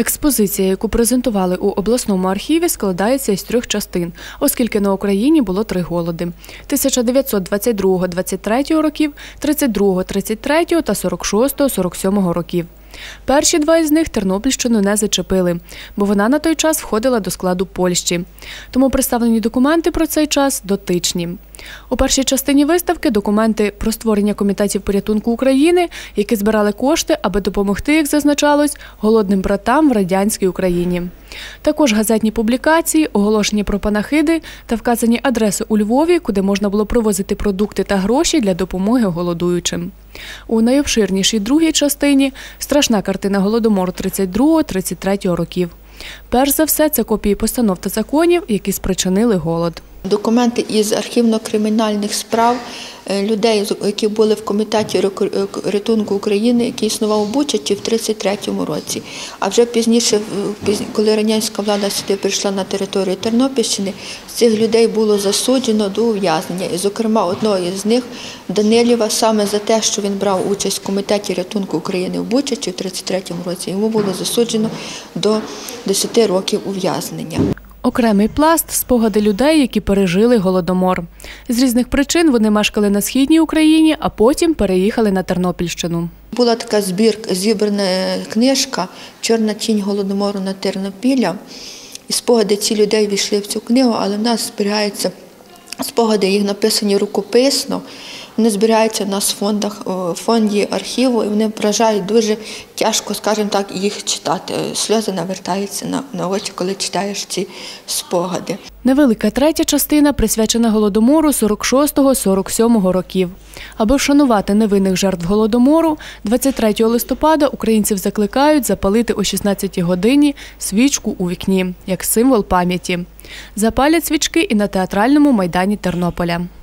Експозиція, яку презентували у обласному архіві, складається із 3 частин, оскільки на Україні було 3 голоди – 1922-23 років, 32-33 та 46-47 років. Перші 2 із них Тернопільщину не зачепили, бо вона на той час входила до складу Польщі. Тому представлені документи про цей час дотичні. У першій частині виставки – документи про створення комітетів порятунку України, які збирали кошти, аби допомогти, як зазначалось, голодним братам в радянській Україні. Також газетні публікації, оголошення про панахиди та вказані адреси у Львові, куди можна було привозити продукти та гроші для допомоги голодуючим. У найобширнішій другій частині – страшна картина Голодомору 32-33 років. Перш за все, це копії постанов та законів, які спричинили голод. Документи із архівно-кримінальних справ людей, які були в Комітеті порятунку України, який існував у Бучачі в 1933 році. А вже пізніше, коли радянська влада сюди прийшла на територію Тернопільщини, цих людей було засуджено до ув'язнення. І, зокрема, одного із них, Данилєва, саме за те, що він брав участь в Комітеті порятунку України в Бучачі в 1933 році, йому було засуджено до 10 років ув'язнення. Окремий пласт – спогади людей, які пережили Голодомор. З різних причин вони мешкали на Східній Україні, а потім переїхали на Тернопільщину. Була така зібрана книжка «Чорна тінь Голодомору на Тернопілля». І спогади цих людей війшли в цю книгу, але в нас зберігаються спогади, їх написані рукописно. Вони збираються у нас в фонді архіву, і вони вражають дуже тяжко, скажімо так, їх читати. Сльози навертаються на очі, коли читаєш ці спогади. Невелика третя частина присвячена Голодомору 46-47 років. Аби вшанувати невинних жертв Голодомору, 23 листопада українців закликають запалити о 16 годині свічку у вікні, як символ пам'яті. Запалять свічки і на театральному майдані Тернополя.